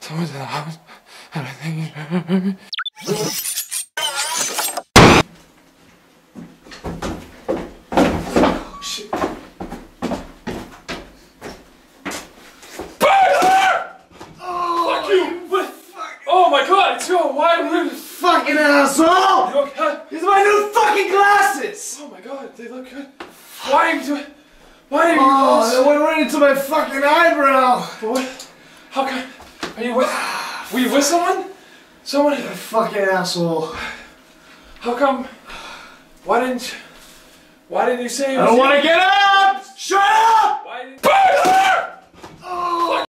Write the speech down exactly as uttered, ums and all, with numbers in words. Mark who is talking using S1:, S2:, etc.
S1: Someone's in the house. I don't think oh shit. Burglar! Oh, fuck you! What? Fuck. Oh my god, it's your wide
S2: fucking asshole!
S1: You okay?
S2: These are my new fucking glasses!
S1: Oh my god, they look good. Why are you doing? Why are you?
S2: Oh, they went right into my fucking eyebrow.
S1: What? How come? Are you with? Were you with someone? Someone?
S2: You fucking asshole.
S1: How come? Why didn't? Why didn't you say?
S2: I don't want to get up. Shut up!
S1: Why didn't? Burglar!